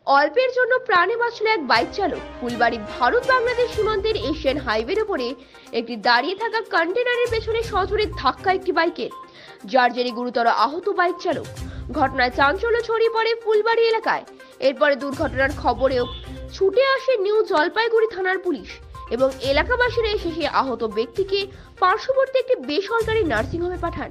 অল্পের জন্য প্রাণে বাঁচল এক বাইক চালক। ফুলবাড়ি ভারত বাংলাদেশ সীমান্তের এশিয়ান হাইওয়ের উপরে একটি দাঁড়িয়ে থাকা কন্টেনারের পেছনে সজোরে ধাক্কা একটি বাইকের, যার জেরে গুরুতর আহত বাইক চালক। ঘটনায় চাঞ্চল্য ছড়িয়ে পড়ে ফুলবাড়ি এলাকায়। এরপরে দুর্ঘটনার খবরেও ছুটে আসে নিউ জলপাইগুড়ি থানার পুলিশ এবং এলাকাবাসীরা এসে সেই আহত ব্যক্তিকে পার্শ্ববর্তী একটি বেসরকারি নার্সিংহোমে পাঠান।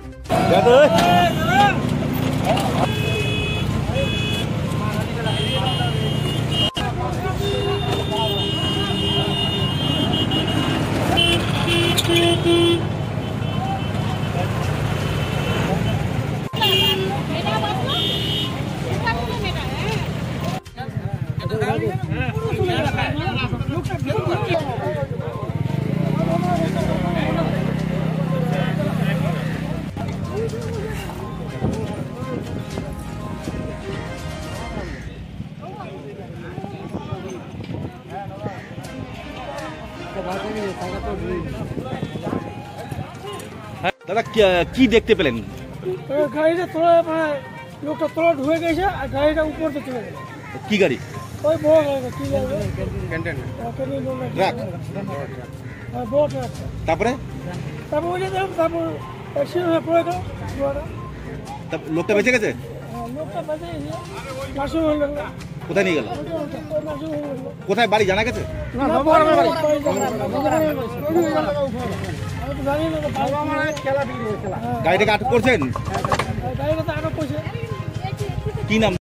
দাদা কি দেখতে পেলেন? গাড়িটা তোলা মানে লোকটা তোলা ঢুকে গেছে আর গাড়িটা উপর থেকে চলে গেছে। কি গাড়ি? ওই বড় গাড়িটা কি গাড়ি? ট্রাক। বড় ট্রাক। তারপরে ওই যে তারপর অ্যাক্সিডেন্ট হয়ে পড়ে গেল। লোকটা বেঁচে গেছে? লোকটা বেঁচে গেছে। নার্সিংহোমে লাগলো। কোথায় নিয়ে গেল? কোথায় বাড়ি জানা গেছে? গাড়িটাকে আটক করছেন? গাড়িটা তো আটক করছে। কি নাম?